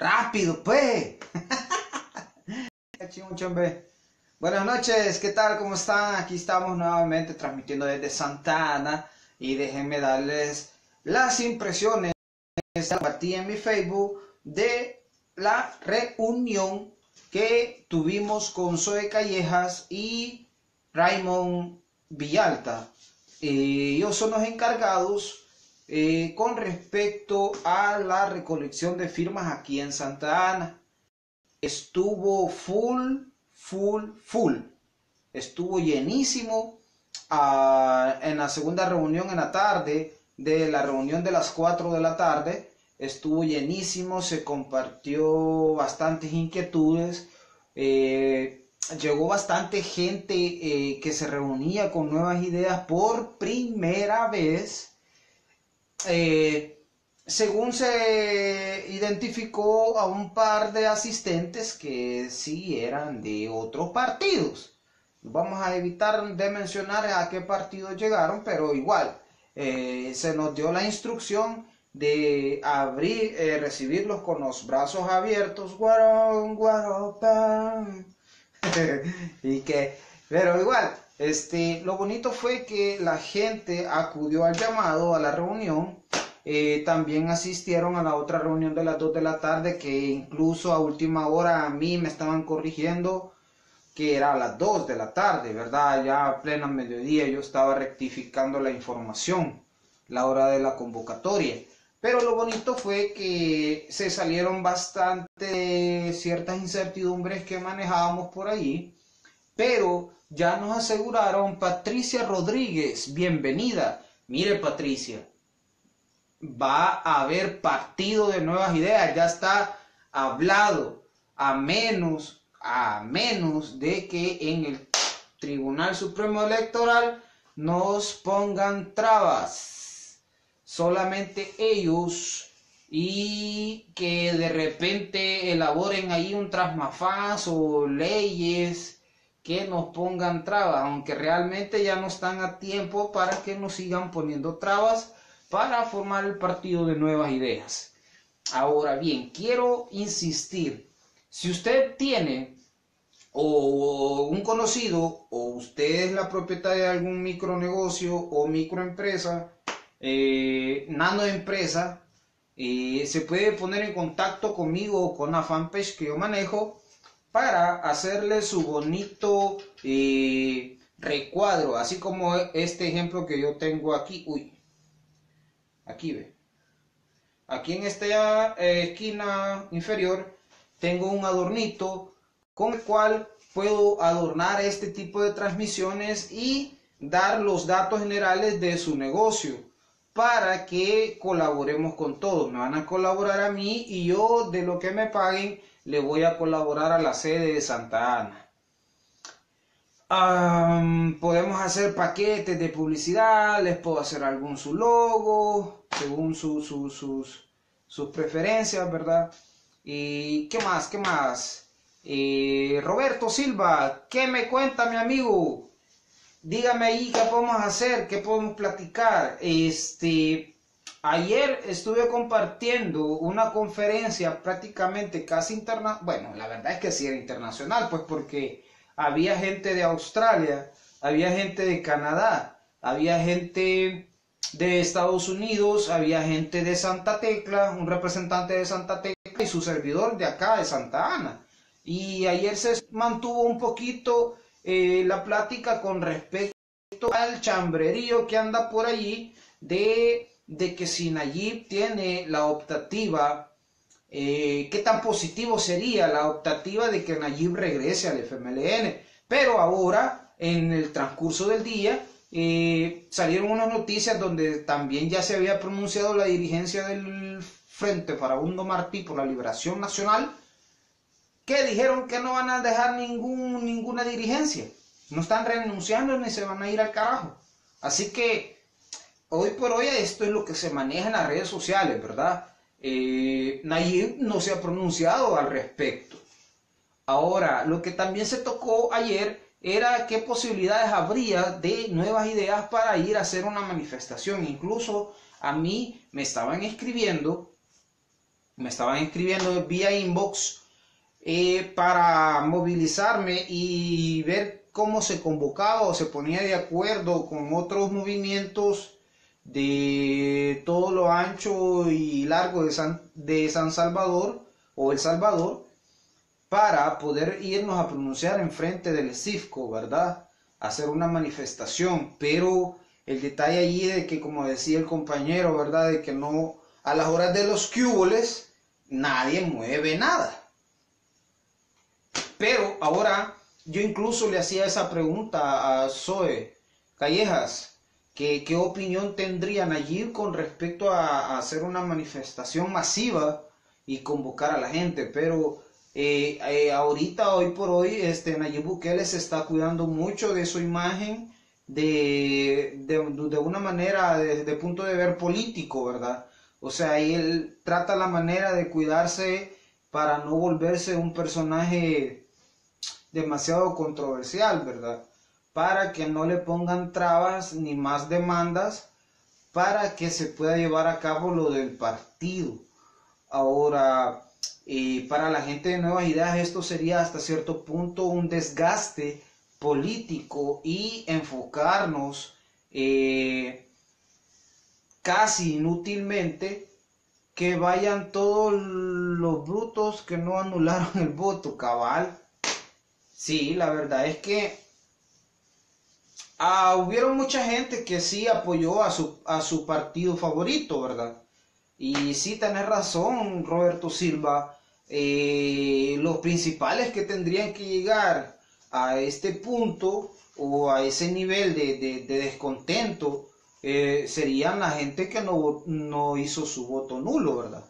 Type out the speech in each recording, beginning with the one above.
Rápido, pues. Buenas noches, ¿qué tal? ¿Cómo están? Aquí estamos nuevamente transmitiendo desde Santa Ana y déjenme darles las impresiones que compartí en mi Facebook de la reunión que tuvimos con Zoe Callejas y Raymond Villalta. Ellos son los encargados con respecto a la recolección de firmas aquí en Santa Ana. Estuvo full. Estuvo llenísimo. En la segunda reunión en la tarde, de la reunión de las 4 de la tarde, estuvo llenísimo, se compartió bastantes inquietudes, llegó bastante gente que se reunía con nuevas ideas por primera vez. Según se identificó a un par de asistentes que sí eran de otros partidos. Vamos a evitar de mencionar a qué partido llegaron, pero igual se nos dio la instrucción de recibirlos con los brazos abiertos, guarón, guaropán. Pero igual, lo bonito fue que la gente acudió al llamado, a la reunión. También asistieron a la otra reunión de las 2 de la tarde, que incluso a última hora a mí me estaban corrigiendo que era a las 2 de la tarde, ¿verdad? Ya a plena mediodía yo estaba rectificando la información, la hora de la convocatoria. Pero lo bonito fue que se salieron bastante ciertas incertidumbres que manejábamos por ahí, pero ya nos aseguraron. Patricia Rodríguez, bienvenida. Mire, Patricia, va a haber partido de nuevas ideas, ya está hablado, a menos de que en el Tribunal Supremo Electoral nos pongan trabas, solamente ellos, y que de repente elaboren ahí un trasmafaz o leyes que nos pongan trabas, aunque realmente ya no están a tiempo para que nos sigan poniendo trabas para formar el partido de nuevas ideas. Ahora bien, quiero insistir, si usted tiene o un conocido o usted es la propietaria de algún micronegocio o microempresa, nanoempresa, se puede poner en contacto conmigo o con la fanpage que yo manejo para hacerle su bonito recuadro, así como este ejemplo que yo tengo aquí. Aquí ve. Aquí en esta esquina inferior tengo un adornito con el cual puedo adornar este tipo de transmisiones y dar los datos generales de su negocio para que colaboremos con todos. Me van a colaborar a mí y yo, de lo que me paguen, le voy a colaborar a la sede de Santa Ana. Podemos hacer paquetes de publicidad, les puedo hacer algún su logo, según sus preferencias, ¿verdad? ¿Y qué más? Roberto Silva, ¿qué me cuenta, mi amigo? Dígame ahí qué podemos hacer, qué podemos platicar. Ayer estuve compartiendo una conferencia prácticamente casi internacional. Bueno, la verdad es que sí era internacional, pues porque había gente de Australia, había gente de Canadá, había gente de Estados Unidos, había gente de Santa Tecla, un representante de Santa Tecla y su servidor de acá de Santa Ana. Y ayer se mantuvo un poquito la plática con respecto al chambrerío que anda por allí de que si Nayib tiene la optativa, qué tan positivo sería la optativa de que Nayib regrese al FMLN. Pero ahora, en el transcurso del día, salieron unas noticias donde también ya se había pronunciado la dirigencia del Frente Farabundo Martí por la Liberación Nacional, que dijeron que no van a dejar ninguna dirigencia, no están renunciando ni se van a ir al carajo. Así que hoy por hoy esto es lo que se maneja en las redes sociales, ¿verdad? Nayib no se ha pronunciado al respecto. Ahora, lo que también se tocó ayer era qué posibilidades habría de nuevas ideas para ir a hacer una manifestación. Incluso a mí me estaban escribiendo me estaban escribiendo vía inbox para movilizarme y ver cómo se convocaba o se ponía de acuerdo con otros movimientos de todo lo ancho y largo de San Salvador o El Salvador, para poder irnos a pronunciar en frente del CIFCO, ¿verdad? Hacer una manifestación, pero el detalle allí de que, como decía el compañero, ¿verdad? De que no, a las horas de los cúboles, nadie mueve nada. Pero ahora yo incluso le hacía esa pregunta a Zoe Callejas, que qué opinión tendrían allí con respecto a hacer una manifestación masiva y convocar a la gente, pero ahorita, hoy por hoy, Nayib Bukele se está cuidando mucho de su imagen de una manera, de punto de ver político, ¿verdad? O sea, él trata la manera de cuidarse para no volverse un personaje demasiado controversial, ¿verdad? Para que no le pongan trabas ni más demandas para que se pueda llevar a cabo lo del partido. Ahora, para la gente de Nuevas Ideas esto sería hasta cierto punto un desgaste político y enfocarnos casi inútilmente que vayan todos los brutos que no anularon el voto, cabal. Sí, la verdad es que hubieron mucha gente que sí apoyó a su partido favorito, ¿verdad? Y sí, tenés razón, Roberto Silva. Los principales que tendrían que llegar a este punto o a ese nivel de descontento serían la gente que no hizo su voto nulo, ¿verdad?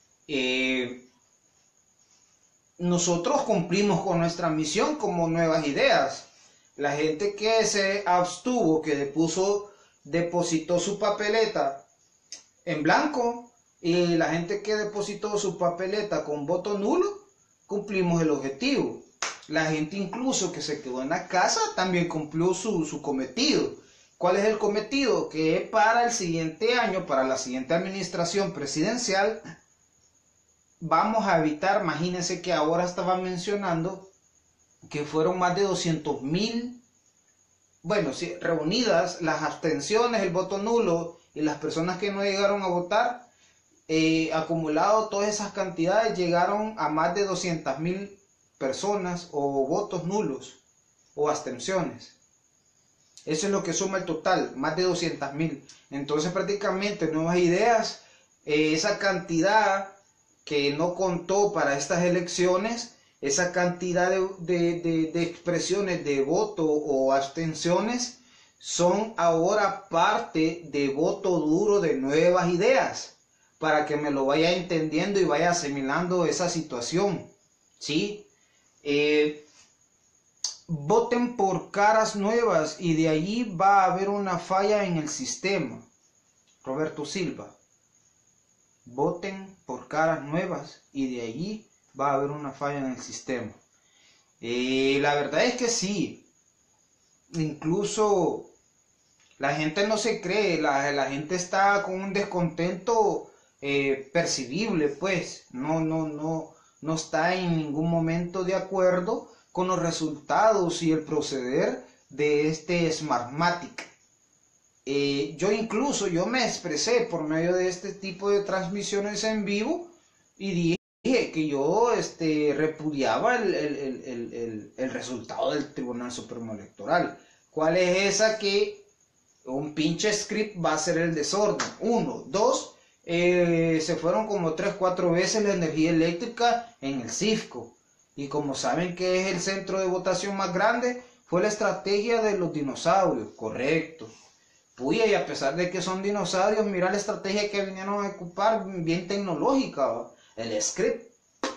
Nosotros cumplimos con nuestra misión como Nuevas Ideas. La gente que se abstuvo, que depositó su papeleta en blanco, y la gente que depositó su papeleta con voto nulo, cumplimos el objetivo. La gente incluso que se quedó en la casa también cumplió su cometido. ¿Cuál es el cometido? Que para el siguiente año, para la siguiente administración presidencial, vamos a evitar, imagínense que ahora estaba mencionando que fueron más de 200,000, bueno, sí, reunidas las abstenciones, el voto nulo y las personas que no llegaron a votar, acumulado todas esas cantidades llegaron a más de 200,000 personas o votos nulos o abstenciones. Eso es lo que suma el total, más de 200,000. Entonces prácticamente Nuevas Ideas, esa cantidad que no contó para estas elecciones, esa cantidad de expresiones de voto o abstenciones, son ahora parte de voto duro de Nuevas Ideas, para que me lo vaya entendiendo y vaya asimilando esa situación, ¿sí? Voten por caras nuevas y de allí va a haber una falla en el sistema. Roberto Silva. Voten por caras nuevas y de allí va a haber una falla en el sistema. La verdad es que sí. Incluso la gente no se cree, la gente está con un descontento percibible, pues. No está en ningún momento de acuerdo con los resultados y el proceder de este Smartmatic. Yo me expresé por medio de este tipo de transmisiones en vivo y dije que yo repudiaba el resultado del Tribunal Supremo Electoral. ¿Cuál es esa? Que un pinche script va a ser el desorden. 1, 2, se fueron como 3, 4 veces la energía eléctrica en el CIFCO. Y como saben que es el centro de votación más grande, fue la estrategia de los dinosaurios, correcto. Puya, y a pesar de que son dinosaurios, mira la estrategia que vinieron a ocupar, bien tecnológica, ¿va? El script.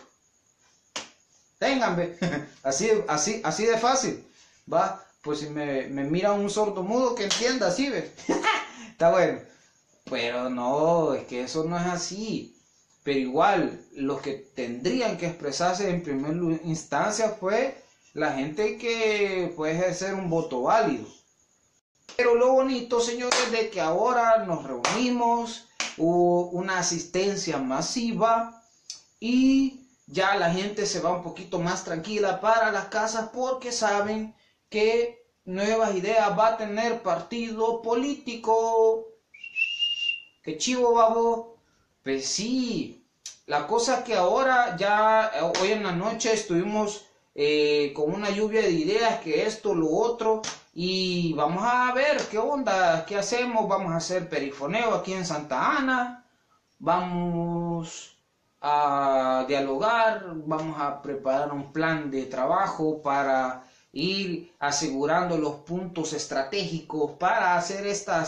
Ténganme, así de fácil, ¿va? Pues si me mira un sordomudo que entienda, así, ¿ves? Está bueno. Pero no, es que eso no es así. Pero igual, los que tendrían que expresarse en primera instancia fue la gente que puede ejercer un voto válido. Pero lo bonito, señores, de que ahora nos reunimos, hubo una asistencia masiva, y ya la gente se va un poquito más tranquila para las casas porque saben que Nuevas Ideas va a tener partido político. ¡Qué chivo, babo! Pues sí, la cosa que ahora ya, hoy en la noche estuvimos con una lluvia de ideas, que esto, lo otro, y vamos a ver qué onda, qué hacemos. Vamos a hacer perifoneo aquí en Santa Ana, vamos a dialogar, vamos a preparar un plan de trabajo para ir asegurando los puntos estratégicos para hacer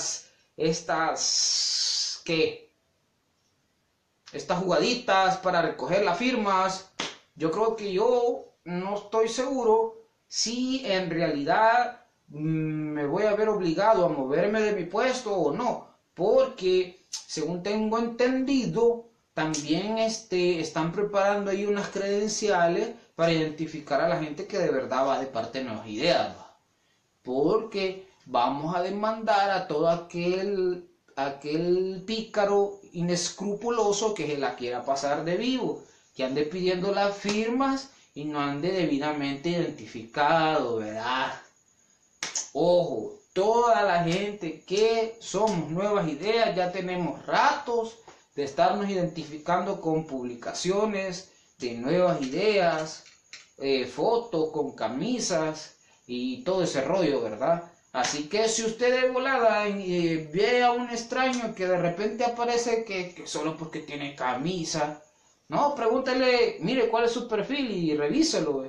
¿qué? Estas jugaditas para recoger las firmas. Yo creo que yo no estoy seguro si en realidad me voy a ver obligado a moverme de mi puesto o no, porque según tengo entendido, también están preparando ahí unas credenciales para identificar a la gente que de verdad va de parte de Nuevas Ideas, ¿va? Porque vamos a demandar a todo aquel pícaro inescrupuloso que se la quiera pasar de vivo, que ande pidiendo las firmas y no ande debidamente identificado, ¿verdad? Ojo, toda la gente que somos Nuevas Ideas ya tenemos ratos de estarnos identificando con publicaciones de Nuevas Ideas, fotos con camisas y todo ese rollo, ¿verdad? Así que si usted de volada ve a un extraño que de repente aparece que solo porque tiene camisa, no, pregúntele, mire cuál es su perfil y revíselo,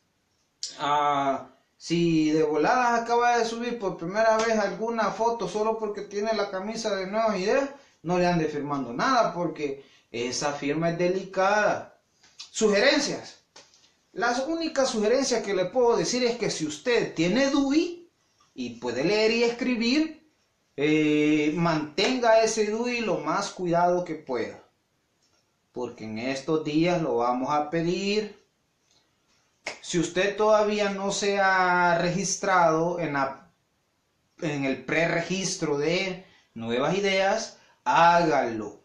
si de volada acaba de subir por primera vez alguna foto solo porque tiene la camisa de Nuevas Ideas, no le ande firmando nada porque esa firma es delicada. Sugerencias. Las únicas sugerencias que le puedo decir es que si usted tiene DUI y puede leer y escribir, mantenga ese DUI lo más cuidado que pueda, porque en estos días lo vamos a pedir. Si usted todavía no se ha registrado en el preregistro de Nuevas Ideas, hágalo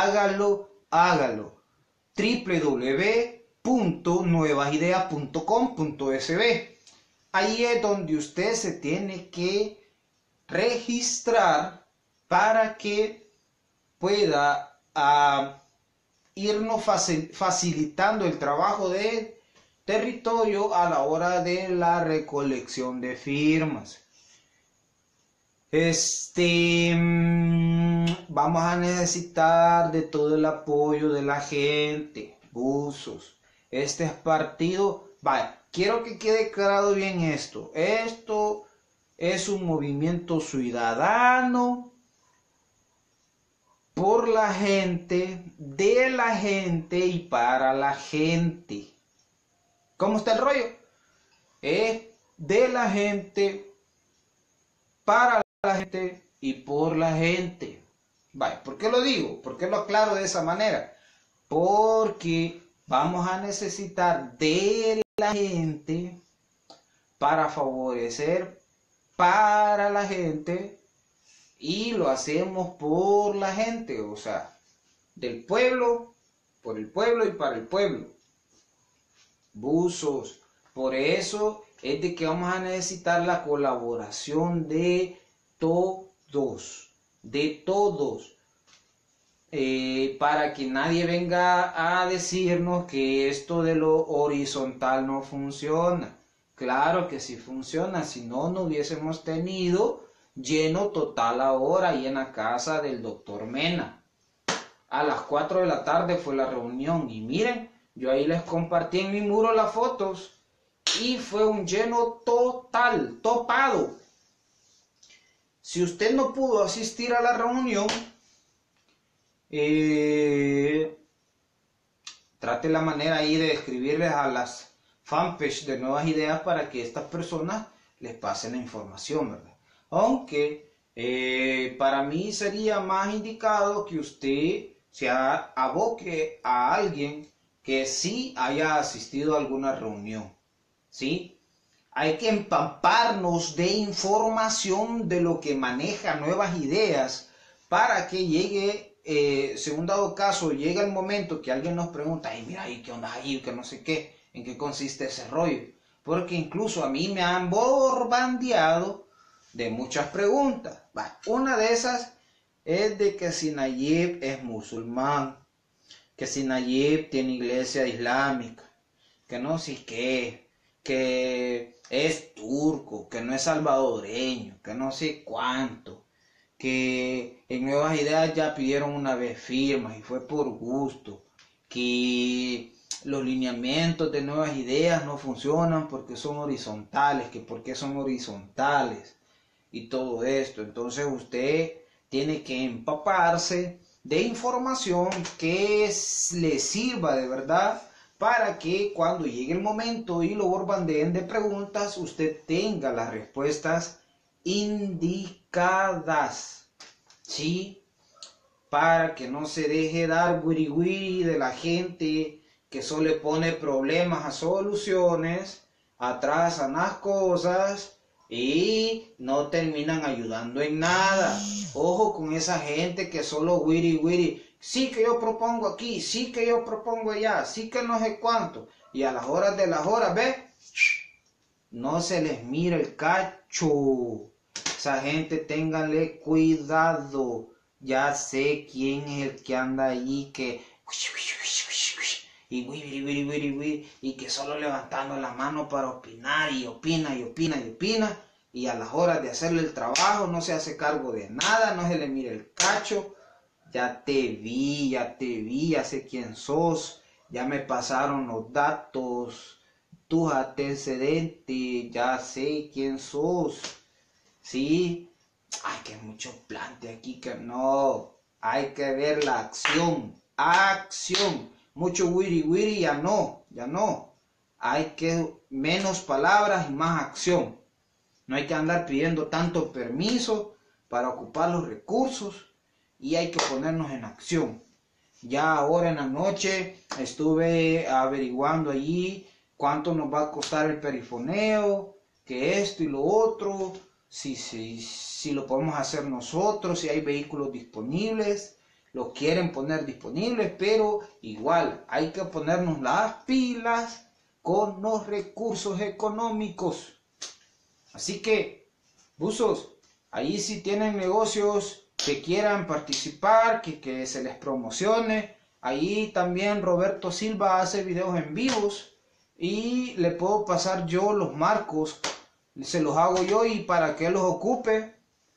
www.nuevasideas.com.sb. Ahí es donde usted se tiene que registrar para que pueda irnos facilitando el trabajo de territorio a la hora de la recolección de firmas. Vamos a necesitar de todo el apoyo de la gente, buzos. Este es partido, vaya, quiero que quede claro bien esto. Esto es un movimiento ciudadano por la gente, de la gente y para la gente. ¿Cómo está el rollo? Es de la gente, para la gente y por la gente. Vaya, ¿por qué lo digo? ¿Por qué lo aclaro de esa manera? Porque vamos a necesitar de la gente para favorecer para la gente y lo hacemos por la gente, o sea, del pueblo, por el pueblo y para el pueblo. Buzos, por eso es de que vamos a necesitar la colaboración de todos, para que nadie venga a decirnos que esto de lo horizontal no funciona. Claro que sí funciona, si no, no hubiésemos tenido lleno total ahora ahí en la casa del doctor Mena. A las 4 de la tarde fue la reunión y miren, yo ahí les compartí en mi muro las fotos y fue un lleno total, topado. Si usted no pudo asistir a la reunión, trate la manera ahí de escribirles a las fanpage de Nuevas Ideas para que estas personas les pasen la información, ¿verdad? Aunque para mí sería más indicado que usted se aboque a alguien que sí haya asistido a alguna reunión, ¿sí? Hay que empamparnos de información de lo que maneja Nuevas Ideas para que llegue según dado caso, llega el momento que alguien nos pregunta, ay, mira, ¿y qué onda ahí? Que no sé qué, ¿en qué consiste ese rollo? Porque incluso a mí me han bombardeado de muchas preguntas. Una de esas es de que si Nayib es musulmán, que si Nayib tiene iglesia islámica, que no sé qué, que es turco, que no es salvadoreño, que no sé cuánto, que en Nuevas Ideas ya pidieron una vez firmas y fue por gusto, que los lineamientos de Nuevas Ideas no funcionan porque son horizontales, que porque son horizontales y todo esto. Entonces usted tiene que empaparse de información que le sirva de verdad para que cuando llegue el momento y lo bombardeen de preguntas, usted tenga las respuestas indicadas, ¿sí? Para que no se deje dar wiri wiri de la gente que solo le pone problemas a soluciones, atrasan las cosas y no terminan ayudando en nada. Ojo con esa gente que solo wiri wiri, sí que yo propongo aquí, sí que yo propongo allá, sí que no sé cuánto, y a las horas de las horas, ¿ves? No se les mira el cacho. Esa gente, ténganle cuidado. Ya sé quién es el que anda ahí que y que solo levantando la mano para opinar y opina y opina y opina, y a las horas de hacerle el trabajo no se hace cargo de nada, no se le mira el cacho. Ya te vi, ya sé quién sos, ya me pasaron los datos, tus antecedentes, ya sé quién sos, ¿sí? Ay, que mucho plante aquí, que no, hay que ver la acción, mucho wiri wiri, ya no, hay que menos palabras y más acción, no hay que andar pidiendo tanto permiso para ocupar los recursos y hay que ponernos en acción. Ya ahora en la noche estuve averiguando allí cuánto nos va a costar el perifoneo, que esto y lo otro, si lo podemos hacer nosotros, si hay vehículos disponibles, lo quieren poner disponibles, pero igual hay que ponernos las pilas con los recursos económicos. Así que, buzos, ahí si tienen negocios que quieran participar, que se les promocione, ahí también Roberto Silva hace videos en vivos y le puedo pasar yo los marcos, se los hago yo y para que los ocupe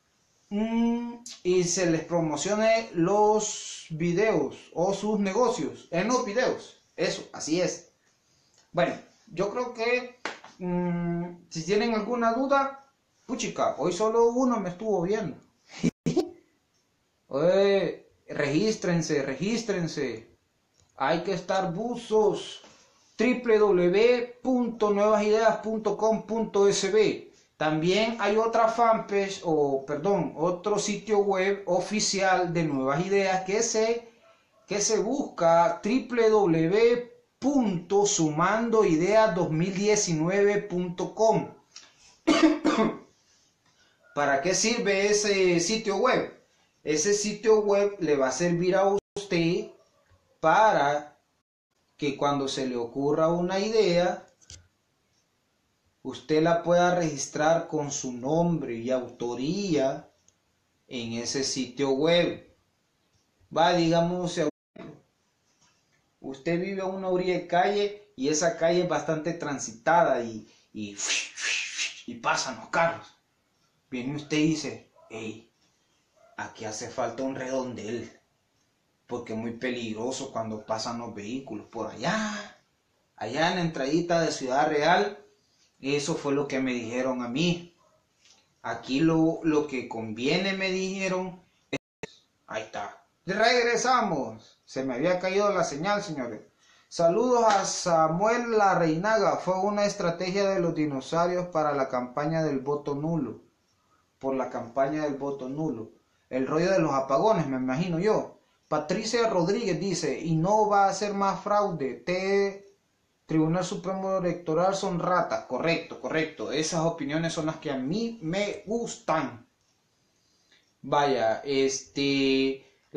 y se les promocione los videos o sus negocios en los videos. Eso, así es. Bueno, yo creo que si tienen alguna duda, puchica, hoy solo uno me estuvo viendo. Oye, regístrense. Hay que estar buzos. www.nuevasideas.com.sb. También hay otra fanpage, otro sitio web oficial de Nuevas Ideas que se busca www.sumandoideas2019.com. ¿Para qué sirve ese sitio web? Ese sitio web le va a servir a usted para que cuando se le ocurra una idea, usted la pueda registrar con su nombre y autoría en ese sitio web. Digamos, usted vive a una orilla de calle y esa calle es bastante transitada y pasan los carros. Viene usted y dice, hey, aquí hace falta un redondel, porque es muy peligroso cuando pasan los vehículos por allá en la entradita de Ciudad Real. Eso fue lo que me dijeron a mí. Aquí lo que conviene, me dijeron. Ahí está. Regresamos. Se me había caído la señal, señores. Saludos a Samuel Larreinaga. Fue una estrategia de los dinosaurios para la campaña del voto nulo. Por la campaña del voto nulo. El rollo de los apagones, me imagino yo. Patricia Rodríguez dice, y no va a ser más fraude. Tribunal Supremo Electoral son ratas. Correcto. Esas opiniones son las que a mí me gustan. Vaya,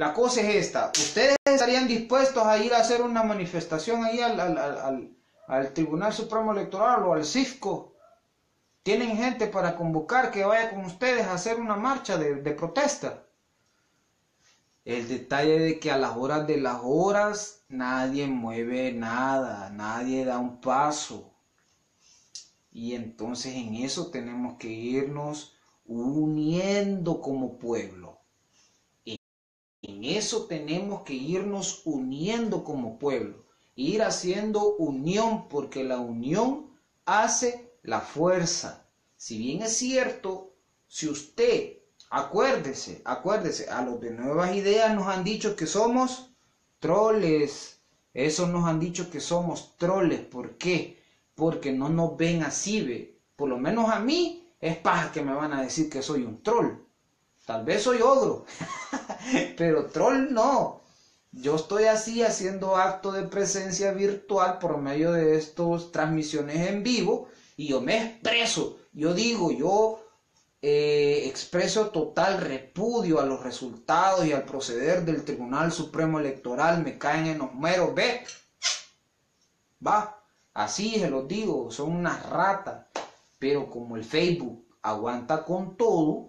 la cosa es esta. ¿Ustedes estarían dispuestos a ir a hacer una manifestación ahí al Tribunal Supremo Electoral o al CIFCO? ¿Tienen gente para convocar que vaya con ustedes a hacer una marcha de protesta? El detalle de que a las horas de las horas nadie mueve nada, nadie da un paso. Y entonces en eso tenemos que irnos uniendo como pueblo. En eso tenemos que irnos uniendo como pueblo. Ir haciendo unión, porque la unión hace la fuerza. Si bien es cierto, si usted, acuérdese, a los de Nuevas Ideas nos han dicho que somos troles. Eso nos han dicho que somos troles. ¿Por qué? Porque no nos ven así, ve. Por lo menos a mí es paja que me van a decir que soy un troll. Tal vez soy ogro, pero troll no. Yo estoy así haciendo acto de presencia virtual por medio de estas transmisiones en vivo y yo me expreso. Yo digo, yo expreso total repudio a los resultados y al proceder del Tribunal Supremo Electoral. Me caen en los meros, ve. Va, así se los digo, son unas ratas. Pero como el Facebook aguanta con todo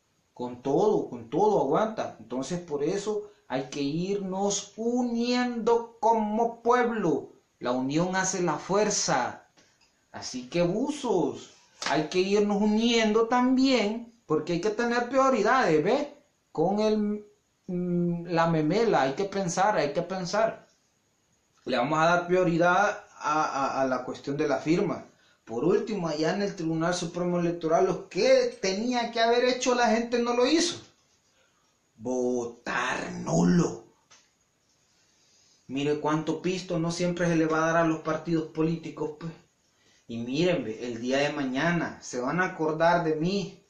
aguanta. Entonces por eso hay que irnos uniendo como pueblo. La unión hace la fuerza. Así que buzos, hay que irnos uniendo también, porque hay que tener prioridades, ¿ves? Con la memela, hay que pensar. Le vamos a dar prioridad a la cuestión de la firma. Por último, allá en el Tribunal Supremo Electoral, lo que tenía que haber hecho la gente no lo hizo. Votar nulo. Mire cuánto pisto no siempre se le va a dar a los partidos políticos, pues. Y miren, el día de mañana se van a acordar de mí.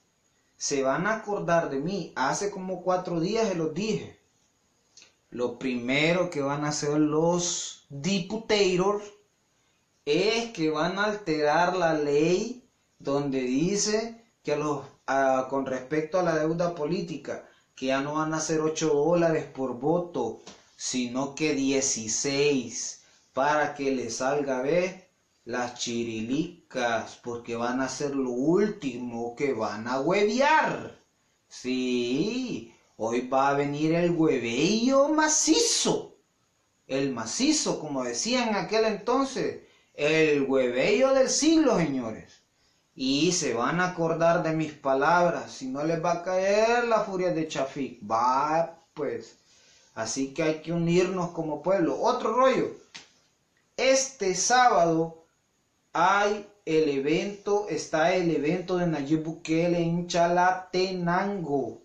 Hace como 4 días se los dije. Lo primero que van a hacer los diputados es que van a alterar la ley donde dice que con respecto a la deuda política, que ya no van a ser $8 por voto, sino que 16, para que le salga las chirilicas, porque van a ser lo último que van a huevear. Sí, hoy va a venir el huevello macizo, el macizo, como decían en aquel entonces, el huevello del siglo, señores. Y se van a acordar de mis palabras, si no les va a caer la furia de Chafik. Va, pues. Así que hay que unirnos como pueblo. Otro rollo. Este sábado está el evento de Nayib Bukele en Chalatenango.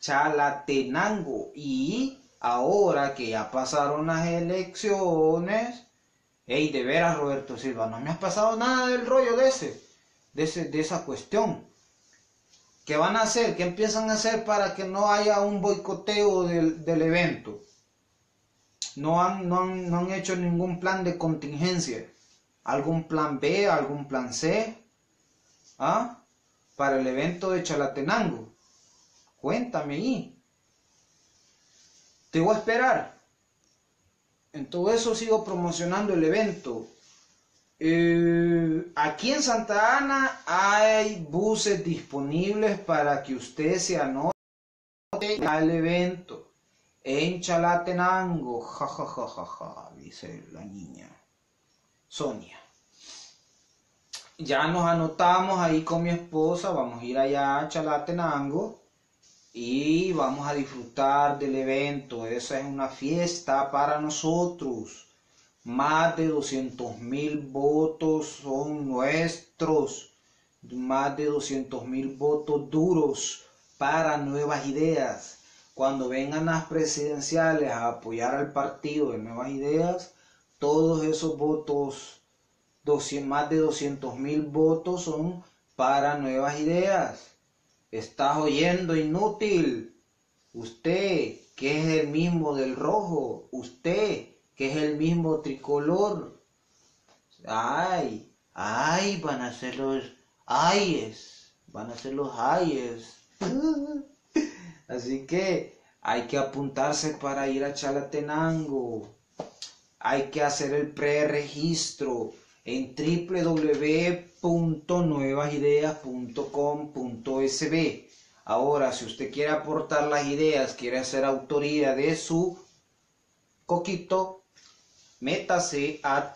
Y ahora que ya pasaron las elecciones, hey, de veras, Roberto Silva, no me has pasado nada del rollo de esa cuestión. ¿Qué van a hacer? ¿Qué empiezan a hacer para que no haya un boicoteo del evento? No han hecho ningún plan de contingencia. ¿Algún plan B, algún plan C? Para el evento de Chalatenango. Cuéntame ahí. Te voy a esperar. En todo eso sigo promocionando el evento. Aquí en Santa Ana hay buses disponibles para que usted se anote al evento. En Chalatenango, dice la niña Sonia. Ya nos anotamos ahí con mi esposa, vamos a ir allá a Chalatenango y vamos a disfrutar del evento. Esa es una fiesta para nosotros. Más de 200,000 votos son nuestros. Más de 200,000 votos duros para Nuevas Ideas. Cuando vengan las presidenciales a apoyar al partido de Nuevas Ideas, todos esos votos, más de 200,000 votos son para Nuevas Ideas. ¿Estás oyendo, inútil? Usted, que es el mismo del rojo, usted, que es el mismo tricolor. Ay, van a ser los ayes. Así que hay que apuntarse para ir a Chalatenango. Hay que hacer el preregistro en www.nuevasideas.com.sb. Ahora, si usted quiere aportar las ideas, quiere hacer autoría de su coquito, métase a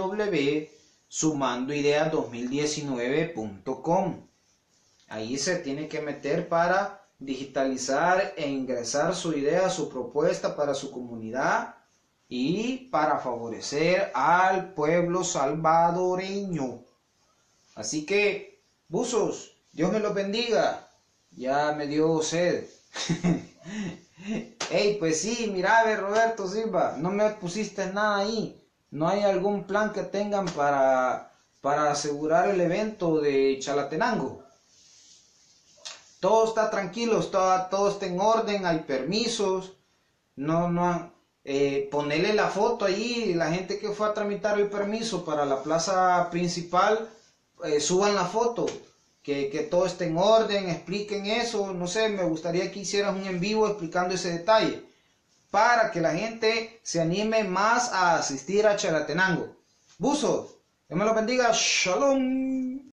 www.sumandoideas2019.com. Ahí se tiene que meter para digitalizar e ingresar su idea, su propuesta para su comunidad y para favorecer al pueblo salvadoreño. Así que, buzos, Dios me los bendiga. Ya me dio sed. Hey, pues sí, mira, Roberto Silva, no me pusiste nada ahí. ¿No hay algún plan que tengan para asegurar el evento de Chalatenango? Todo está tranquilo, todo está en orden, hay permisos. Ponerle la foto ahí, la gente que fue a tramitar el permiso para la plaza principal, suban la foto. Que todo esté en orden, expliquen eso, no sé, me gustaría que hicieras un en vivo explicando ese detalle, para que la gente se anime más a asistir a Chalatenango. Buzos, Dios me los bendiga, shalom.